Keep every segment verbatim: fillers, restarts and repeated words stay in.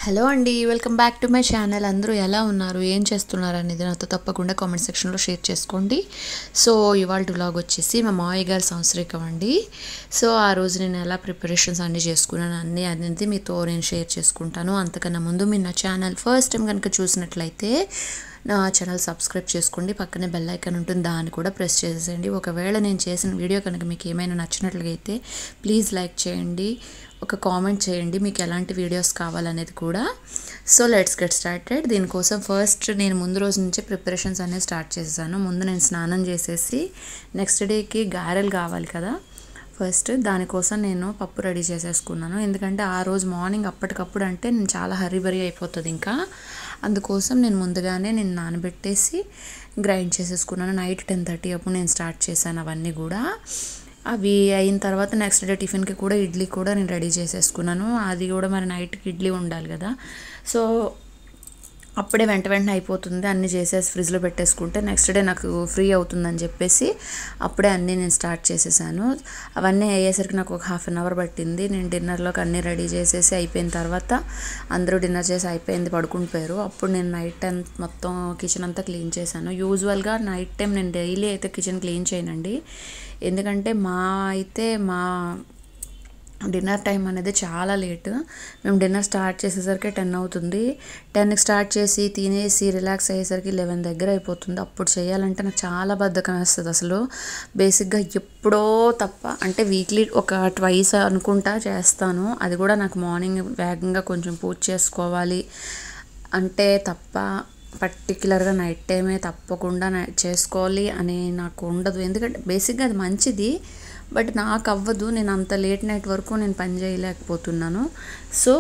Hello అండి, welcome back to my channel. అందరూ ఎలా ఉన్నారు, ఏం చేస్తున్నారు అనేది నాతో తప్పకుండా కామెంట్ సెక్షన్లో షేర్ చేసుకోండి. సో ఇవాళ వ్లాగ్ వచ్చేసి మా మావయ్య గారి సంవత్సరికం అండి. సో ఆ రోజు నేను ఎలా ప్రిపరేషన్స్ అన్నీ చేసుకున్నాను అన్నీ అనేది మీతో నేను షేర్ చేసుకుంటాను. అంతకన్నా ముందు మీరు నా ఛానల్ ఫస్ట్ టైం కనుక చూసినట్లయితే నా ఛానల్ సబ్స్క్రైబ్ చేసుకోండి. పక్కనే బెల్ ఐకాన్ ఉంటుంది, దాన్ని కూడా ప్రెస్ చేసేయండి. ఒకవేళ నేను చేసిన వీడియో కనుక మీకు ఏమైనా నచ్చినట్లయితే ప్లీజ్ లైక్ చేయండి, ఒక కామెంట్ చేయండి మీకు ఎలాంటి వీడియోస్ కావాలనేది కూడా. So let's get started. దీనికోసం ఫస్ట్ నేను ముందు రోజు నుంచే ప్రిపరేషన్స్ అనేవి స్టార్ట్ చేసేసాను. ముందు నేను స్నానం చేసేసి నెక్స్ట్ డేకి గారెలు కావాలి కదా, ఫస్ట్ దానికోసం నేను పప్పు రెడీ చేసేసుకున్నాను. ఎందుకంటే ఆ రోజు మార్నింగ్ అప్పటికప్పుడు అంటే నేను చాలా హరీబరీ అయిపోతుంది, ఇంకా అందుకోసం నేను ముందుగానే నేను నానబెట్టేసి గ్రైండ్ చేసేసుకున్నాను. నైట్ టెన్ థర్టీ అప్పుడు నేను స్టార్ట్ చేశాను అవన్నీ కూడా. అవి అయిన తర్వాత నెక్స్ట్ డే టిఫిన్కి కూడా ఇడ్లీ కూడా నేను రెడీ చేసేసుకున్నాను. అది కూడా మరి నైట్కి ఇడ్లీ ఉండాలి కదా, సో అప్పుడే వెంట వెంటనే అయిపోతుంది. అన్నీ చేసేసి ఫ్రిడ్జ్లో పెట్టేసుకుంటే నెక్స్ట్ డే నాకు ఫ్రీ అవుతుందని చెప్పేసి అప్పుడే అన్నీ నేను స్టార్ట్ చేసేసాను. అవన్నీ అయ్యేసరికి నాకు ఒక హాఫ్ అన్ అవర్ పట్టింది. నేను డిన్నర్లోకి అన్నీ రెడీ చేసేసి అయిపోయిన తర్వాత అందరూ డిన్నర్ చేసి అయిపోయింది, పడుకుని పోయారు. అప్పుడు నేను నైట్ టైం మొత్తం కిచెన్ అంతా క్లీన్ చేశాను. యూజువల్గా నైట్ టైం నేను డైలీ అయితే కిచెన్ క్లీన్ చేయనండి, ఎందుకంటే మా అయితే మా డిన్నర్ టైం అనేది చాలా లేట్. మేము డిన్నర్ స్టార్ట్ చేసేసరికి టెన్ అవుతుంది. టెన్కి స్టార్ట్ చేసి తినేసి రిలాక్స్ అయ్యేసరికి లెవెన్ దగ్గర అయిపోతుంది. అప్పుడు చేయాలంటే నాకు చాలా బద్ధకం వేస్తుంది అసలు. బేసిక్గా ఎప్పుడో తప్ప అంటే వీక్లీ ఒక ట్వైస్ అనుకుంటా చేస్తాను. అది కూడా నాకు మార్నింగ్ వేగంగా కొంచెం పూజ చేసుకోవాలి అంటే తప్ప పర్టిక్యులర్గా నైట్ టైమే తప్పకుండా చేసుకోవాలి అని నాకు ఉండదు. ఎందుకంటే బేసిక్గా అది మంచిది, బట్ నాకు అవ్వదు. నేను అంత లేట్ నైట్ వరకు నేను పని చేయలేకపోతున్నాను. సో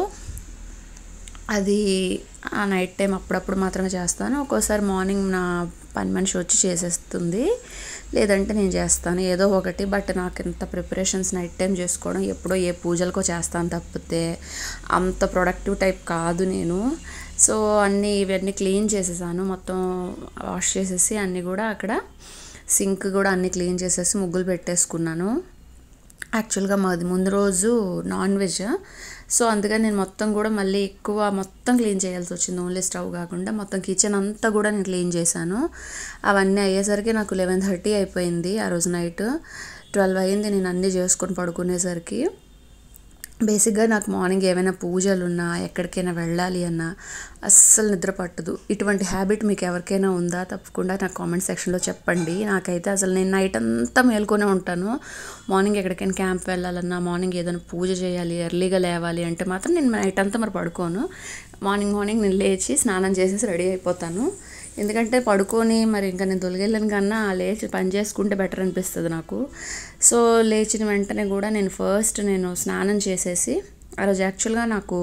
అది ఆ నైట్ టైం అప్పుడప్పుడు మాత్రమే చేస్తాను. ఒక్కోసారి మార్నింగ్ నా పని మనిషి వచ్చి చేసేస్తుంది, లేదంటే నేను చేస్తాను ఏదో ఒకటి. బట్ నాకు ఇంత ప్రిపరేషన్స్ నైట్ టైం చేసుకోవడం ఎప్పుడో ఏ పూజలకో చేస్తాను తప్పితే అంత ప్రొడక్టివ్ టైప్ కాదు నేను. సో అన్నీ ఇవన్నీ క్లీన్ చేసేసాను, మొత్తం వాష్ చేసేసి అన్నీ కూడా అక్కడ సింక్ కూడా అన్నీ క్లీన్ చేసేసి ముగ్గులు పెట్టేసుకున్నాను. యాక్చువల్గా మాది ముందు రోజు నాన్ వెజ్, సో అందుకని నేను మొత్తం కూడా మళ్ళీ ఎక్కువ మొత్తం క్లీన్ చేయాల్సి వచ్చింది. ఓన్లీ స్టవ్ కాకుండా మొత్తం కిచెన్ అంతా కూడా నేను క్లీన్ చేశాను. అవన్నీ అయ్యేసరికి నాకు లెవెన్ థర్టీ అయిపోయింది. ఆ రోజు నైట్ ట్వెల్వ్ అయ్యింది నేను అన్నీ చేసుకొని పడుకునేసరికి. బేసిక్గా నాకు మార్నింగ్ ఏమైనా పూజలు ఉన్నా ఎక్కడికైనా వెళ్ళాలి అన్నా అస్సలు నిద్ర పట్టదు. ఇటువంటి హ్యాబిట్ మీకు ఎవరికైనా ఉందా తప్పకుండా నాకు కామెంట్ సెక్షన్లో చెప్పండి. నాకైతే అసలు నేను నైట్ అంతా మేల్కొనే ఉంటాను. మార్నింగ్ ఎక్కడికైనా క్యాంప్ వెళ్ళాలన్నా, మార్నింగ్ ఏదైనా పూజ చేయాలి, ఎర్లీగా లేవాలి అంటే మాత్రం నేను నైట్ అంతా మరి పడుకోను. మార్నింగ్ మార్నింగ్ నేను లేచి స్నానం చేసేసి రెడీ అయిపోతాను. ఎందుకంటే పడుకొని మరి ఇంకా నేను తొలగెళ్ళను కన్నా లేచి పని చేసుకుంటే బెటర్ అనిపిస్తుంది నాకు. సో లేచిన వెంటనే కూడా నేను ఫస్ట్ నేను స్నానం చేసేసి, ఆ రోజు యాక్చువల్గా నాకు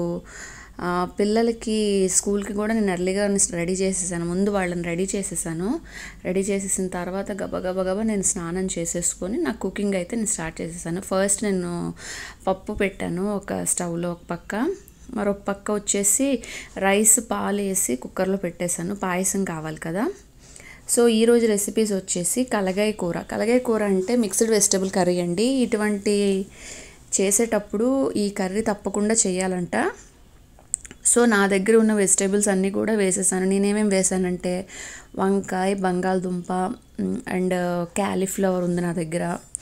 పిల్లలకి స్కూల్కి కూడా నేను ఎర్లీగా రెడీ చేసేసాను. ముందు వాళ్ళని రెడీ చేసేసాను. రెడీ చేసేసిన తర్వాత గబ గబ గబ నేను స్నానం చేసేసుకొని నాకు కుకింగ్ అయితే నేను స్టార్ట్ చేసేసాను. ఫస్ట్ నేను పప్పు పెట్టాను ఒక స్టవ్లో ఒక పక్క, మరొక పక్క వచ్చేసి రైస్ పాలు వేసి కుక్కర్లో పెట్టేశాను. పాయసం కావాలి కదా. సో ఈరోజు రెసిపీస్ వచ్చేసి కలగాయ కూర. కలగాయ కూర అంటే మిక్స్డ్ వెజిటబుల్ కర్రీ అండి. ఇటువంటి చేసేటప్పుడు ఈ కర్రీ తప్పకుండా చేయాలంట. సో నా దగ్గర ఉన్న వెజిటేబుల్స్ అన్నీ కూడా వేసేసాను. నేనేమేమి వేసానంటే వంకాయ, బంగాళదుంప అండ్ క్యాలీఫ్లవర్ ఉంది నా దగ్గర,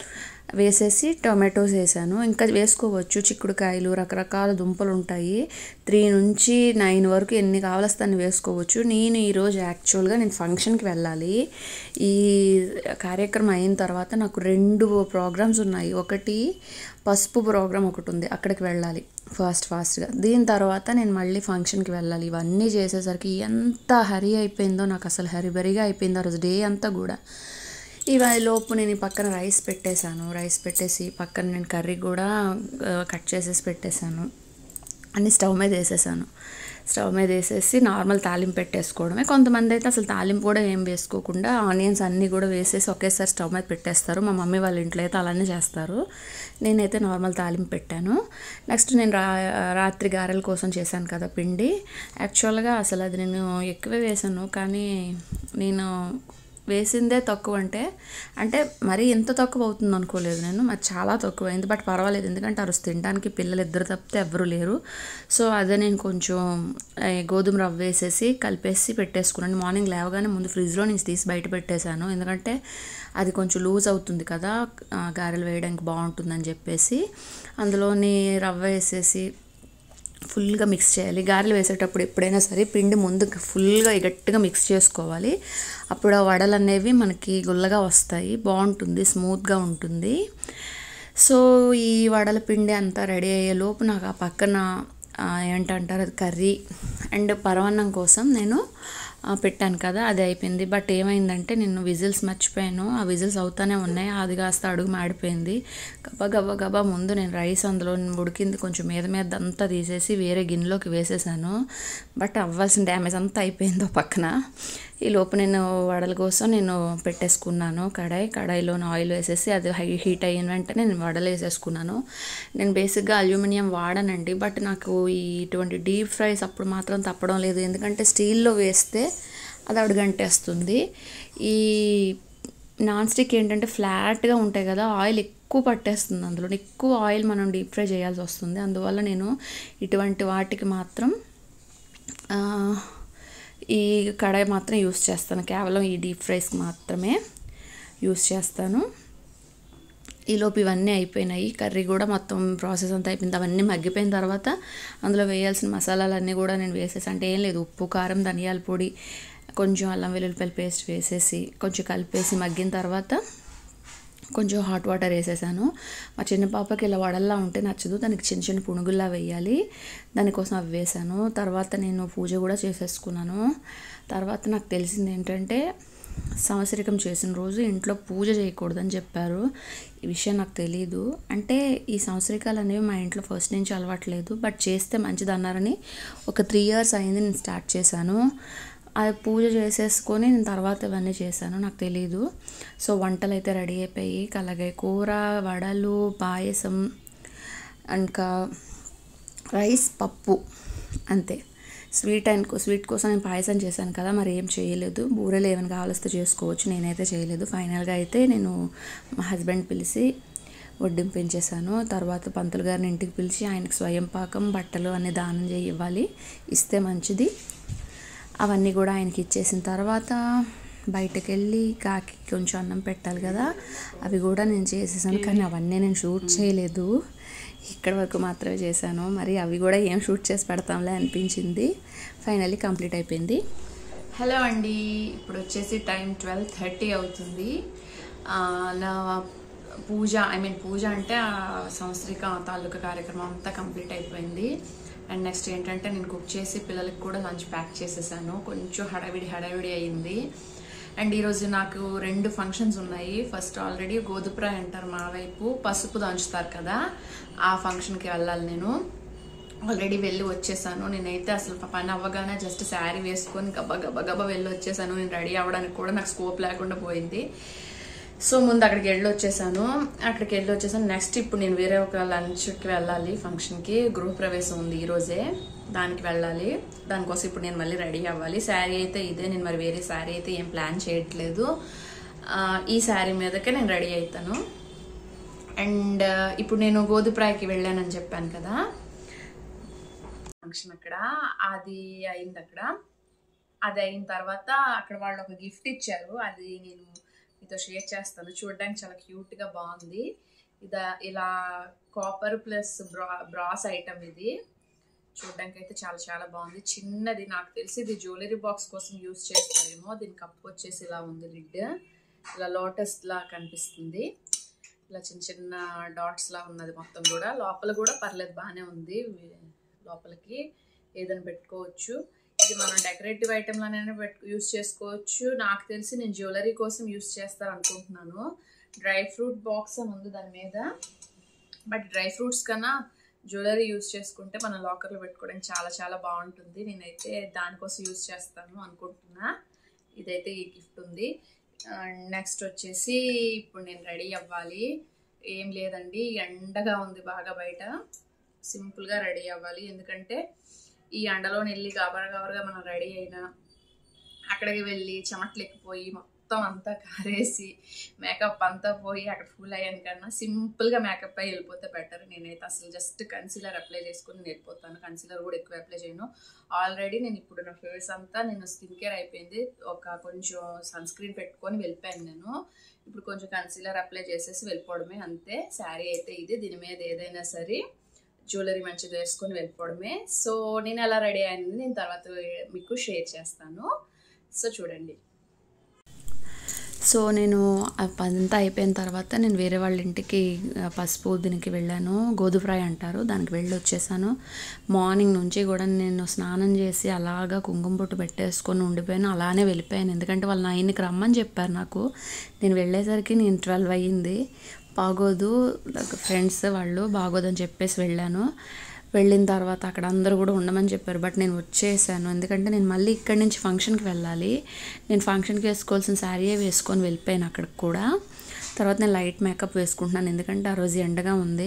వేసేసి టొమాటోస్ వేసాను. ఇంకా వేసుకోవచ్చు చిక్కుడుకాయలు, రకరకాల దుంపలు ఉంటాయి. త్రీ నుంచి నైన్ వరకు ఎన్ని కావాల్సి అన్ని వేసుకోవచ్చు. నేను ఈరోజు యాక్చువల్గా నేను ఫంక్షన్కి వెళ్ళాలి. ఈ కార్యక్రమం అయిన తర్వాత నాకు రెండు ప్రోగ్రామ్స్ ఉన్నాయి. ఒకటి పసుపు ప్రోగ్రామ్ ఒకటి ఉంది, అక్కడికి వెళ్ళాలి ఫాస్ట్ ఫాస్ట్గా. దీని తర్వాత నేను మళ్ళీ ఫంక్షన్కి వెళ్ళాలి. ఇవన్నీ చేసేసరికి ఎంత హరీ అయిపోయిందో నాకు, అసలు హరిబరిగా అయిపోయింది ఆ రోజు డే అంతా కూడా. ఇవి లోపు నేను పక్కన రైస్ పెట్టేశాను. రైస్ పెట్టేసి పక్కన నేను కర్రీ కూడా కట్ చేసేసి పెట్టేశాను. అన్నీ స్టవ్ మీద వేసేసాను. స్టవ్ మీద వేసేసి నార్మల్ తాలింపు పెట్టేసుకోవడమే. కొంతమంది అయితే అసలు తాలింపు కూడా ఏం వేసుకోకుండా ఆనియన్స్ అన్నీ కూడా వేసేసి ఒకేసారి స్టవ్ మీద పెట్టేస్తారు. మా మమ్మీ వాళ్ళ ఇంట్లో అయితే అలానే చేస్తారు. నేనైతే నార్మల్ తాలింపు పెట్టాను. నెక్స్ట్ నేను రా రాత్రి గారెల కోసం చేశాను కదా పిండి. యాక్చువల్గా అసలు అది నేను ఎక్కువే వేసాను, కానీ నేను వేసిందే తక్కువ అంటే అంటే మరీ ఎంత తక్కువ అవుతుంది అనుకోలేదు నేను, మరి చాలా తక్కువ అయింది. బట్ పర్వాలేదు, ఎందుకంటే ఆ రోజు తినడానికి పిల్లలు ఇద్దరు తప్పితే ఎవ్వరూ లేరు. సో అదే నేను కొంచెం గోధుమ రవ్వ వేసేసి కలిపేసి పెట్టేసుకున్నాను. మార్నింగ్ లేవగానే ముందు ఫ్రిడ్జ్లో నుంచి తీసి బయట పెట్టేశాను, ఎందుకంటే అది కొంచెం లూజ్ అవుతుంది కదా, గారెలు వేయడానికి బాగుంటుందని చెప్పేసి. అందులోని రవ్వ వేసేసి ఫుల్గా మిక్స్ చేయాలి. గారెలు వేసేటప్పుడు ఎప్పుడైనా సరే పిండి ముందు ఫుల్గా గట్టిగా మిక్స్ చేసుకోవాలి, అప్పుడు ఆ వడలు అనేవి మనకి గుల్లగా వస్తాయి, బాగుంటుంది, స్మూత్గా ఉంటుంది. సో ఈ వడల పిండి అంతా రెడీ అయ్యే లోపు నాకు ఆ పక్కన ఏంటంటారు అది కర్రీ అండ్ పరమాన్నం కోసం నేను పెట్టాను కదా, అది అయిపోయింది. బట్ ఏమైందంటే నేను విజిల్స్ మర్చిపోయాను, ఆ విజిల్స్ అవుతానే ఉన్నాయి, అది కాస్త అడుగు మాడిపోయింది. గబా గబా గబా ముందు నేను రైస్ అందులో ఉడికింది కొంచెం మీద మీద అంతా తీసేసి వేరే గిన్నెలోకి వేసేసాను. బట్ అవ్వాల్సిన డ్యామేజ్ అంతా అయిపోయిందో పక్కన. ఈ లోపు నేను వడల కోసం నేను పెట్టేసుకున్నాను కడాయి, కడాయిలో ఆయిల్ వేసేసి అది హై హీట్ అయిన వెంటనే నేను వడలు వేసేసుకున్నాను. నేను బేసిక్గా అల్యూమినియం వాడనండి, బట్ నాకు ఈ ఇటువంటి డీప్ ఫ్రైస్ అప్పుడు మాత్రం తప్పడం లేదు, ఎందుకంటే స్టీల్లో వేస్తే అది అడుగంటేస్తుంది. ఈ నాన్ స్టిక్ ఏంటంటే ఫ్లాట్గా ఉంటాయి కదా, ఆయిల్ ఎక్కువ పట్టేస్తుంది, అందులో ఎక్కువ ఆయిల్ మనం డీప్ ఫ్రై చేయాల్సి వస్తుంది. అందువల్ల నేను ఇటువంటి వాటికి మాత్రం ఈ కడాయి మాత్రం యూస్ చేస్తాను, కేవలం ఈ డీప్ ఫ్రైస్కి మాత్రమే యూస్ చేస్తాను. ఈలోపు ఇవన్నీ అయిపోయినాయి, కర్రీ కూడా మొత్తం ప్రాసెస్ అంతా అయిపోయింది. అవన్నీ మగ్గిపోయిన తర్వాత అందులో వేయాల్సిన మసాలాలన్నీ కూడా నేను వేసేసి, అంటే ఏం లేదు, ఉప్పు, కారం, ధనియాల పొడి, కొంచెం అల్లం వెల్లుల్లిపాయల పేస్ట్ వేసేసి కొంచెం కలిపేసి మగ్గిన తర్వాత కొంచెం హాట్ వాటర్ వేసేసాను. మా చిన్న పాపకి ఇలా వడల్లా ఉంటే నచ్చదు, దానికి చిన్న చిన్న పునుగుల్లా వేయాలి, దానికోసం అవి వేసాను. తర్వాత నేను పూజ కూడా చేసేసుకున్నాను. తర్వాత నాకు తెలిసింది ఏంటంటే సంవత్సరికం చేసిన రోజు ఇంట్లో పూజ చేయకూడదని చెప్పారు. ఈ విషయం నాకు తెలీదు, అంటే ఈ సంవత్సరికాలు అనేవి మా ఇంట్లో ఫస్ట్ నుంచి అలవాట్లేదు, బట్ చేస్తే మంచిది అన్నారని ఒక త్రీ ఇయర్స్ అయింది నేను స్టార్ట్ చేశాను. అది పూజ చేసేసుకొని నేను తర్వాత ఇవన్నీ చేశాను, నాకు తెలీదు. సో వంటలు అయితే రెడీ అయిపోయి, అలాగే కూర, వడలు, పాయసం, ఇంకా రైస్, పప్పు, అంతే. స్వీట్ అండ్ స్వీట్ కోసం నేను పాయసం చేశాను కదా, మరి ఏం చేయలేదు. బూరెలు ఏమైనా కావాల్స్తే చేసుకోవచ్చు, నేనైతే చేయలేదు. ఫైనల్గా అయితే నేను మా హస్బెండ్ పిలిచి వడ్డింపించేశాను. తర్వాత పంతులు గారిని ఇంటికి పిలిచి ఆయనకు స్వయం పాకం, బట్టలు అన్నీ దానం చేయి ఇవ్వాలి, ఇస్తే మంచిది. అవన్నీ కూడా ఆయనకి ఇచ్చేసిన తర్వాత బయటకు వెళ్ళి కాకి కొంచెం అన్నం పెట్టాలి కదా, అవి కూడా నేను చేసేసాను. కానీ అవన్నీ నేను షూట్ చేయలేదు, ఇక్కడ వరకు మాత్రమే చేశాను. మరి అవి కూడా ఏం షూట్ చేసి పెడతాంలే అనిపించింది. ఫైనల్లీ కంప్లీట్ అయిపోయింది. హలో అండి, ఇప్పుడు వచ్చేసి టైం ట్వెల్వ్ థర్టీ అవుతుంది. నా పూజ ఐ మీన్ పూజ అంటే ఆ సంవత్సరిక తాలూకా కార్యక్రమం అంతా కంప్లీట్ అయిపోయింది. అండ్ నెక్స్ట్ ఏంటంటే నేను కుక్ చేసి పిల్లలకి కూడా లంచ్ ప్యాక్ చేసేసాను. కొంచెం హడావిడి హడావిడి అయింది. అండ్ ఈరోజు నాకు రెండు ఫంక్షన్స్ ఉన్నాయి. ఫస్ట్ ఆల్రెడీ గోధుప్రాయ్ అంటారు మా వైపు, పసుపు దంచుతారు కదా, ఆ ఫంక్షన్కి వెళ్ళాలి. నేను ఆల్రెడీ వెళ్ళి వచ్చేసాను. నేనైతే అసలు పని అవ్వగానే జస్ట్ శారీ వేసుకొని గబా గబా గబా వెళ్ళి వచ్చేసాను. నేను రెడీ అవ్వడానికి కూడా నాకు స్కోప్ లేకుండా పోయింది. సో ముందు అక్కడికి వెళ్ళి వచ్చేసాను అక్కడికి వెళ్ళి వచ్చేసాను నెక్స్ట్ ఇప్పుడు నేను వేరే ఒక లంచ్కి వెళ్ళాలి, ఫంక్షన్కి, గృహప్రవేశం ఉంది ఈరోజే, దానికి వెళ్ళాలి. దానికోసం ఇప్పుడు నేను మళ్ళీ రెడీ అవ్వాలి. శారీ అయితే ఇదే, నేను మరి వేరే శారీ అయితే ఏం ప్లాన్ చేయట్లేదు, ఈ శారీ మీదకే నేను రెడీ అవుతాను. అండ్ ఇప్పుడు నేను గోధుప్రాయ్కి వెళ్ళానని చెప్పాను కదా, ఫంక్షన్ అక్కడ అది అయింది. అక్కడ అది అయిన తర్వాత అక్కడ వాళ్ళు ఒక గిఫ్ట్ ఇచ్చారు, అది నేను మీతో షేర్ చేస్తాను. చూడడానికి చాలా క్యూట్గా బాగుంది. ఇదా ఇలా కాపర్ ప్లస్ బ్రా బ్రాస్ ఐటమ్, ఇది చూడడానికి అయితే చాలా చాలా బాగుంది. చిన్నది, నాకు తెలిసి ఇది జ్యువెలరీ బాక్స్ కోసం యూజ్ చేస్తారేమో. దీని కప్పు వచ్చేసి ఇలా ఉంది, లిడ్ ఇలా లోటస్ లా కనిపిస్తుంది, ఇలా చిన్న చిన్న డాట్స్ లా ఉన్నది మొత్తం కూడా. లోపల కూడా పర్లేదు, బాగానే ఉంది, లోపలికి ఏదైనా పెట్టుకోవచ్చు. ఇది మనం డెకరేటివ్ ఐటమ్ లానే పెట్టు యూస్ చేసుకోవచ్చు. నాకు తెలిసి నేను జ్యువెలరీ కోసం యూస్ చేస్తాను అనుకుంటున్నాను. డ్రై ఫ్రూట్ బాక్స్ అని ఉంది దాని మీద, బట్ డ్రై ఫ్రూట్స్ కన్నా జ్యువెలరీ యూస్ చేసుకుంటే మన లాకర్లో పెట్టుకోవడానికి చాలా చాలా బాగుంటుంది. నేనైతే దానికోసం యూస్ చేస్తాను అనుకుంటున్నా. ఇదైతే ఈ గిఫ్ట్ ఉంది. నెక్స్ట్ వచ్చేసి ఇప్పుడు నేను రెడీ అవ్వాలి. ఏం లేదండి, ఎండగా ఉంది బాగా బయట, సింపుల్గా రెడీ అవ్వాలి. ఎందుకంటే ఈ ఎండలో వెళ్ళి గబర గబరగా మనం రెడీ అయినా అక్కడికి వెళ్ళి చెమట్లు ఎక్కిపోయి మొత్తం మొత్తం అంతా కారేసి మేకప్ అంతా పోయి అక్కడ ఫుల్ అయ్యాను కన్నా సింపుల్గా మేకప్ అయ్యి వెళ్ళిపోతే బెటర్. నేనైతే అసలు జస్ట్ కన్సీలర్ అప్లై చేసుకుని వెళ్ళిపోతాను. కన్సీలర్ కూడా ఎక్కువ అప్లై చేయను. ఆల్రెడీ నేను ఇప్పుడు నా ఫేస్ అంతా నేను స్కిన్ కేర్ అయిపోయింది, ఒక కొంచెం సన్ స్క్రీన్ పెట్టుకొని వెళ్ళిపోయాను. నేను ఇప్పుడు కొంచెం కన్సీలర్ అప్లై చేసేసి వెళ్ళిపోవడమే అంతే. శారీ అయితే ఇది, దీని మీద ఏదైనా సరే జ్యువెలరీ మంచిగా వేసుకొని వెళ్ళిపోవడమే. సో నేను ఎలా రెడీ అయింది నేను తర్వాత మీకు షేర్ చేస్తాను. సో చూడండి. సో నేను అదంతా అయిపోయిన తర్వాత నేను వేరే వాళ్ళ ఇంటికి పసుపు దీనికి వెళ్ళాను. గోధు ఫ్రై అంటారు, దానికి వెళ్ళి వచ్చేసాను. మార్నింగ్ నుంచి కూడా నేను స్నానం చేసి అలాగా కుంకుమ బొట్టు పెట్టేసుకొని ఉండిపోయాను, అలానే వెళ్ళిపోయాను. ఎందుకంటే వాళ్ళు నైన్కి రమ్మని చెప్పారు నాకు. నేను వెళ్ళేసరికి నేను ట్వెల్వ్ అయ్యింది. బాగోదు, ఫ్రెండ్స్ వాళ్ళు బాగోదని చెప్పేసి వెళ్ళాను. వెళ్ళిన తర్వాత అక్కడ అందరూ కూడా ఉండమని చెప్పారు, బట్ నేను వచ్చేసాను. ఎందుకంటే నేను మళ్ళీ ఇక్కడి నుంచి ఫంక్షన్కి వెళ్ళాలి. నేను ఫంక్షన్కి వేసుకోవాల్సిన శారీయే వేసుకొని వెళ్ళిపోయాను అక్కడికి కూడా. తర్వాత నేను లైట్ మేకప్ వేసుకుంటున్నాను, ఎందుకంటే ఆ రోజు ఎండగా ఉంది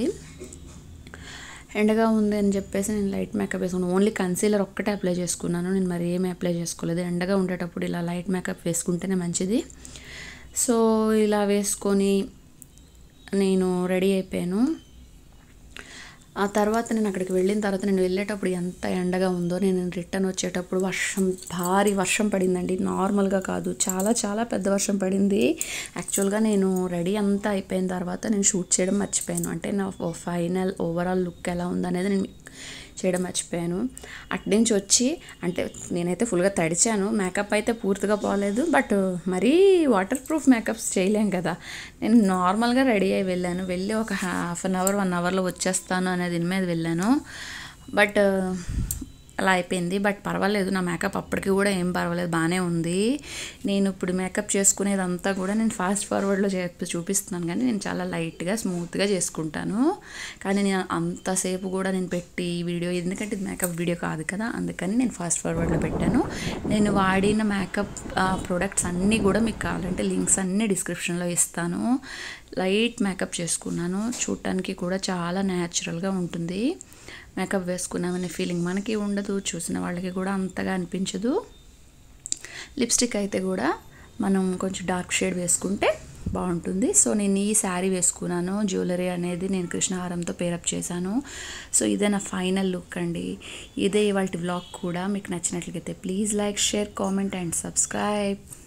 ఎండగా ఉంది అని చెప్పేసి నేను లైట్ మేకప్ వేసుకున్నాను. ఓన్లీ కన్సీలర్ ఒక్కటే అప్లై చేసుకున్నాను, నేను మరి ఏమీ అప్లై చేసుకోలేదు. ఎండగా ఉండేటప్పుడు ఇలా లైట్ మేకప్ వేసుకుంటేనే మంచిది. సో ఇలా వేసుకొని నేను రెడీ అయిపోయాను. ఆ తర్వాత నేను అక్కడికి వెళ్ళిన తర్వాత నేను వెళ్ళేటప్పుడు ఎంత ఎండగా ఉందో, నేను రిటర్న్ వచ్చేటప్పుడు వర్షం, భారీ వర్షం పడిందండి. నార్మల్గా కాదు, చాలా చాలా పెద్ద వర్షం పడింది. యాక్చువల్గా నేను రెడీ అంతా అయిపోయిన తర్వాత నేను షూట్ చేయడం మర్చిపోయాను. అంటే నా ఫైనల్ ఓవరాల్ లుక్ ఎలా ఉందనేది నేను చేయడం మర్చిపోయాను. అటు నుంచి వచ్చి, అంటే నేనైతే ఫుల్గా తడిచాను, మేకప్ అయితే పూర్తిగా పోలేదు, బట్ మరీ వాటర్ ప్రూఫ్ మేకప్స్ చేయలేం కదా. నేను నార్మల్గా రెడీ అయ్యి వెళ్ళాను. వెళ్ళి ఒక హాఫ్ అన్ అవర్ వన్ అవర్లో వచ్చేస్తాను అనే దీని మీద వెళ్ళాను. బట్ అలా అయిపోయింది. బట్ పర్వాలేదు, నా మేకప్ అప్పటికి కూడా ఏం పర్వాలేదు, బాగానే ఉంది. నేను ఇప్పుడు మేకప్ చేసుకునేదంతా కూడా నేను ఫాస్ట్ ఫార్వర్డ్లో చే చూపిస్తున్నాను కానీ నేను చాలా లైట్గా స్మూత్గా చేసుకుంటాను. కానీ నేను అంతసేపు కూడా నేను పెట్టి వీడియో, ఎందుకంటే ఇది మేకప్ వీడియో కాదు కదా, అందుకని నేను ఫాస్ట్ ఫార్వర్డ్లో పెట్టాను. నేను వాడిన మేకప్ ప్రొడక్ట్స్ అన్నీ కూడా మీకు కావాలంటే లింక్స్ అన్నీ డిస్క్రిప్షన్లో ఇస్తాను. లైట్ మేకప్ చేసుకున్నాను, చూడటానికి కూడా చాలా న్యాచురల్గా ఉంటుంది. మేకప్ వేసుకున్నామనే ఫీలింగ్ మనకి ఉండదు, చూసిన వాళ్ళకి కూడా అంతగా అనిపించదు. లిప్స్టిక్ అయితే కూడా మనం కొంచెం డార్క్ షేడ్ వేసుకుంటే బాగుంటుంది. సో నేను ఈ శారీ వేసుకున్నాను, జ్యువెలరీ అనేది నేను కృష్ణహారంతో పేరప్ చేశాను. సో ఇదే నా ఫైనల్ లుక్ అండి. ఇదే ఇవాళ వ్లాగ్ కూడా. మీకు నచ్చినట్లయితే please like, share, comment and subscribe.